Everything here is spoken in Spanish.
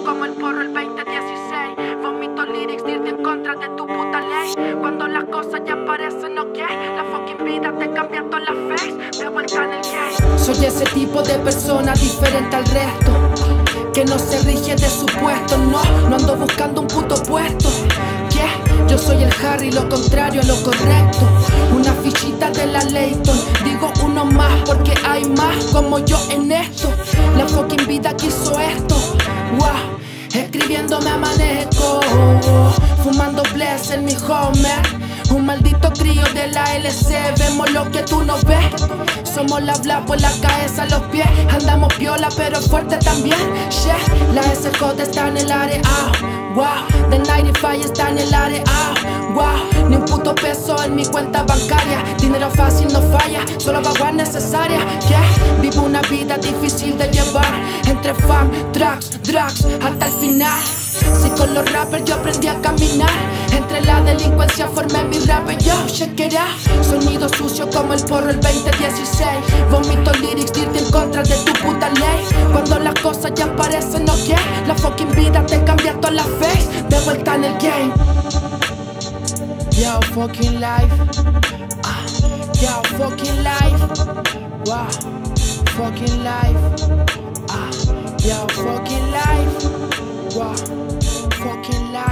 sucio como el porro el 2016. Vomito lyrics, dirte en contra de tu puta ley. Cuando las cosas ya parecen ok, la fucking vida te cambia todas las face. De vuelta en el game. Soy ese tipo de persona diferente al resto, que no se rige de su puesto. No ando buscando un puto puesto. Yo soy el Harry, lo contrario a lo correcto. Una fichita de la Layton. Digo uno más porque hay más como yo en esto. La fucking vida quiso esto. Wow, escribiendo me amanezco, fumando bless en mi Homer. Un maldito crío de la LC. Vemos lo que tú no ves. Somos la bla por la cabeza, los pies. Andamos piola pero fuerte también. Yeah, la SJ está en el área. Wow, the 95 está en el área. Wow, ni un puto peso en mi cuenta bancaria. Dinero fácil no falla, solo vaguas necesarias. Yeah, vivo una vida difícil de llevar, entre fam, drugs hasta el final. Si con los rappers yo aprendí a caminar, entre la delincuencia formé mi rap y yo, check it out. Sonido sucio como el porro el 2016. Vomito lyrics, dirte en contra de tu puta ley. Cuando las cosas ya parecen ok, la fucking vida te cambia toda la face. De vuelta en el game. Yo, fucking life. Yo, fucking life. Wow, fucking life. Yo, fucking life. Wow, fucking life.